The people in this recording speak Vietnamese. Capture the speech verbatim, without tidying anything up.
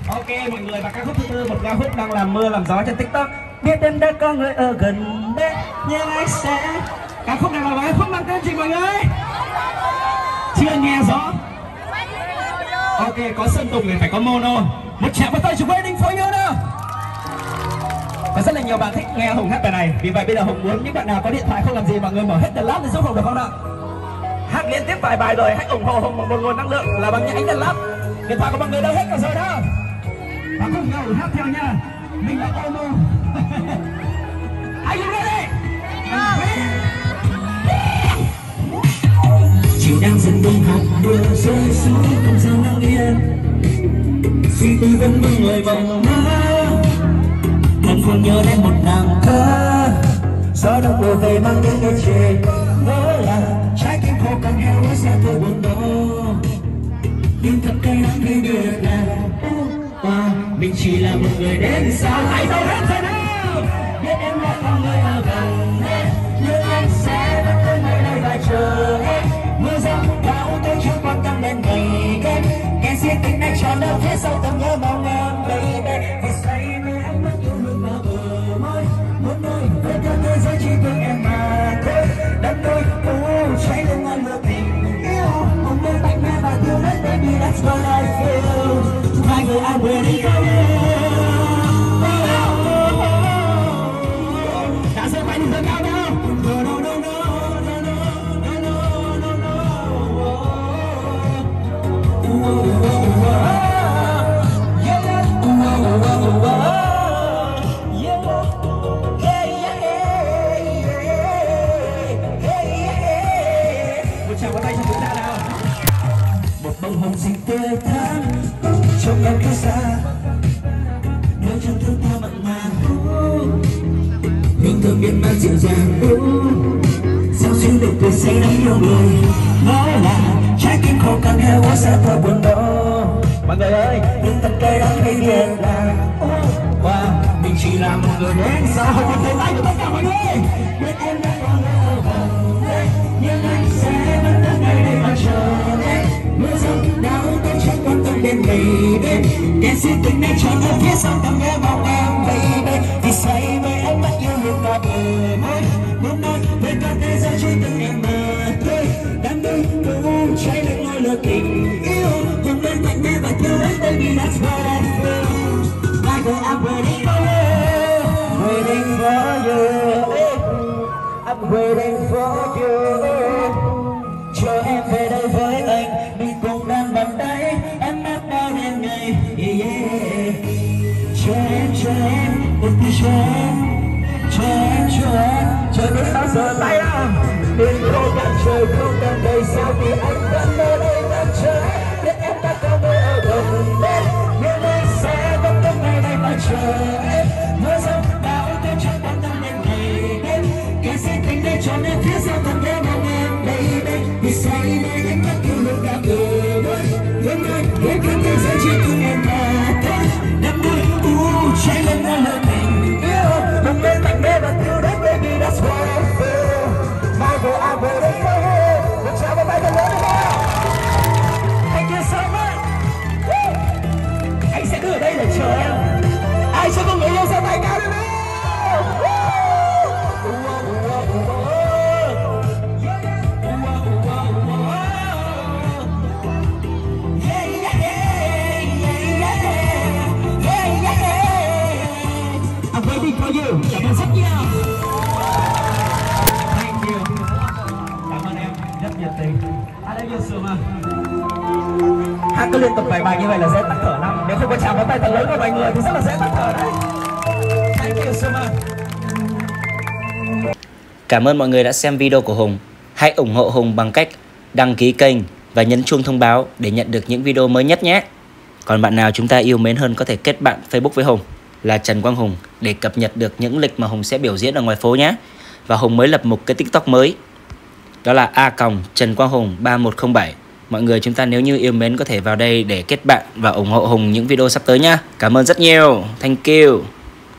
Ok mọi người, và ca khúc thứ tư, một ca khúc đang làm mưa làm gió trên TikTok. Biết em đã có người ở gần đây nhưng anh sẽ. Ca khúc này là bài khúc mang tên gì mọi người? Chưa nghe rõ. Ok, có Sơn Tùng thì phải có mono. Một tràng vào tay cho Waiting for You nữa. Và rất là nhiều bạn thích nghe Hùng hát bài này. Vì vậy bây giờ Hùng muốn những bạn nào có điện thoại không làm gì, mọi người mở hết The Lab để giúp Hùng được không ạ? Hát liên tiếp vài bài rồi, hãy ủng hộ Hùng một nguồn năng lượng là bằng những ánh The Lab. Điện thoại của mọi người đâu hết cả rồi đó. Và cùng nhau hát theo nha. Mình là Omo. Are you ready? Chiều đang dần đông học mưa rơi xuống không gian lặng yên. Suy tư vẫn mơ người vòng mơ. Mình không nhớ đến một nàng thơ. Gió đông mùa về mang đến ngày trời. Nhớ là trái tim khô cằn heo hóa ra tôi buồn đau. Nhưng thật cay đắng khi biết là wow, mình chỉ là một người đến sau. Hãy đâu hết rồi nào. Biết em đã có người ở gần em, nhưng anh sẽ vẫn luôn nơi đây và chờ em. Mưa giông bão tôi chưa quan tâm đến ngày đêm. Kẻ riêng tình này tròn đâu phía sau tầm nhớ mong em baby. Vì say mê ánh mắt yêu hương vào bờ môi. Muốn nói với cả thế giới chỉ thương em mà thôi. Đắm đuối u cháy lên ngọn lửa tình yêu. Hồng mê mạnh mẽ và yêu đất baby, that's what I feel. Hai người I'm waiting for you. Đã giơ tay đi giơ cao nào. No no no no no no no no no. Một tràng vào tay cho chúng ta nào. Một bông hồng xinh tươi thắm trong em phía xa. Nếu chẳng thương ta mặn mà hương thơm biết mang dịu dàng. Sao xuyên được cười say đắm yêu người. Nói là trái tim khô cằn heo hóa ra thôi buồn đau. Mọi người ơi, nhưng thật cay đắng khi biết là wow, mình chỉ là một người đến sau. Một tay tay của tất cả mọi người. Biết em đã có người ở gần đây, nhưng anh sẽ vẫn đứng ngay đây mà chờ em. Mưa giông đau tôi chẳng quan tâm đến ngày đêm. Kẻ si tình này tròn ở phía sau tầm nghe mong em baby. Vì say mê ánh mắt yêu hương vào bờ môi. Muốn nói về cả thế giới chỉ từng em mà thôi. Đam mê u cháy lên ngọn lửa tình yêu. Hồng lên mạnh mẽ và thiếu hết baby, that's what I feel. Like I'm waiting for you, waiting for you. I'm waiting for you. Chờ em về đây với anh, mình cùng đang bàn tay. Em mắt bao đêm ngày, yeah, yeah. Chờ em, chờ em, một tí chờ em. Chờ em, chờ em, chờ đến bao giờ tay nào. Đêm khô cạn trời không đang đầy sao thì anh vẫn ở đây đang chờ. Biết em đã có người ở gần đây, nhưng anh sẽ vẫn đứng ngay đây mà chờ em. Mưa giông bão tôi chẳng quan tâm đến ngày đêm. Kẻ si tình đây tròn em phía sau thầm nhớ mong em baby. Vì say mê ánh mắt yêu hương đã bừa bơi. Hướng ơi, với cả thế giới chỉ cùng em mà thôi. Đắm đuối u cháy lên ngọn lửa tình yêu. Hồng lên mạnh mẽ và thiếu đất baby, that's what I feel. My girl, I'm waiting for you. Một tràng vào tay thật lớn đi nào. Thank you so much. Woo. Anh sẽ cứ ở đây để chờ em. Ai chưa có người yêu giơ tay cao lên nào. I'm waiting for you. Cảm ơn rất nhiều. Thank you. Cảm ơn em rất nhiệt tình. I love you so much. Hát cứ liên tục vài bài như vậy là dễ tắc thở lắm. Nếu không có chạm vào tay thật lớn của mọi người thì rất là dễ tắc thở đấy. Thank you so much. Cảm ơn mọi người đã xem video của Hùng. Hãy ủng hộ Hùng bằng cách đăng ký kênh và nhấn chuông thông báo để nhận được những video mới nhất nhé. Còn bạn nào chúng ta yêu mến hơn có thể kết bạn Facebook với Hùng là Trần Quang Hùng để cập nhật được những lịch mà Hùng sẽ biểu diễn ở ngoài phố nhé. Và Hùng mới lập một cái TikTok mới, đó là a còng Trần Quang Hùng ba một không bảy. Mọi người chúng ta nếu như yêu mến có thể vào đây để kết bạn và ủng hộ Hùng những video sắp tới nhá. Cảm ơn rất nhiều. Thank you.